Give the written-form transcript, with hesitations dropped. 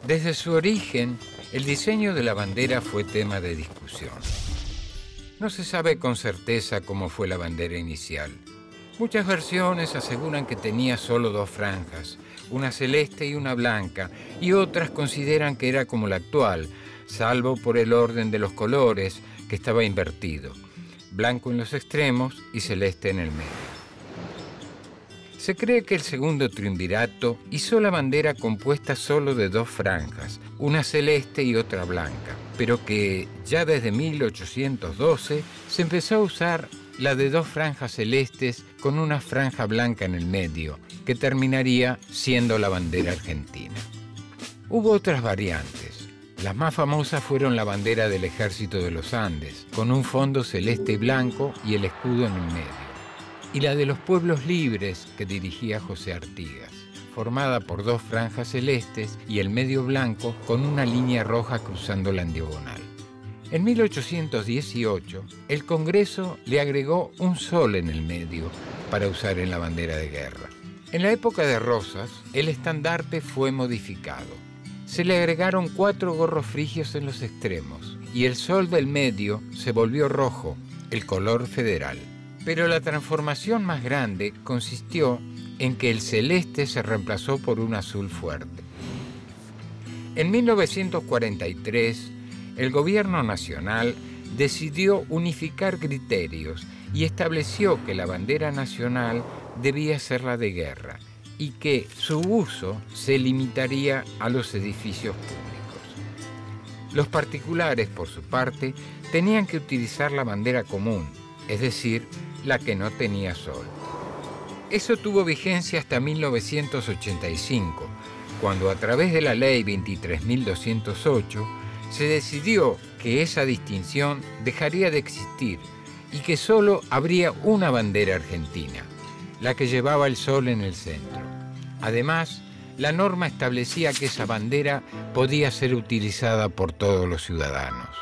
Desde su origen, el diseño de la bandera fue tema de discusión. No se sabe con certeza cómo fue la bandera inicial. Muchas versiones aseguran que tenía solo dos franjas, una celeste y una blanca, y otras consideran que era como la actual, salvo por el orden de los colores, que estaba invertido, blanco en los extremos y celeste en el medio. Se cree que el segundo triunvirato hizo la bandera compuesta solo de dos franjas, una celeste y otra blanca, pero que ya desde 1812 se empezó a usar la de dos franjas celestes con una franja blanca en el medio, que terminaría siendo la bandera argentina. Hubo otras variantes. Las más famosas fueron la bandera del Ejército de los Andes, con un fondo celeste y blanco y el escudo en el medio, y la de los pueblos libres que dirigía José Artigas, formada por dos franjas celestes y el medio blanco con una línea roja cruzándola en diagonal. En 1818, el Congreso le agregó un sol en el medio para usar en la bandera de guerra. En la época de Rosas, el estandarte fue modificado. Se le agregaron 4 gorros frigios en los extremos y el sol del medio se volvió rojo, el color federal. Pero la transformación más grande consistió en que el celeste se reemplazó por un azul fuerte. En 1943, el gobierno nacional decidió unificar criterios y estableció que la bandera nacional debía ser la de guerra y que su uso se limitaría a los edificios públicos. Los particulares, por su parte, tenían que utilizar la bandera común, es decir, la que no tenía sol. Eso tuvo vigencia hasta 1985, cuando a través de la Ley 23.208 se decidió que esa distinción dejaría de existir y que solo habría una bandera argentina, la que llevaba el sol en el centro. Además, la norma establecía que esa bandera podía ser utilizada por todos los ciudadanos.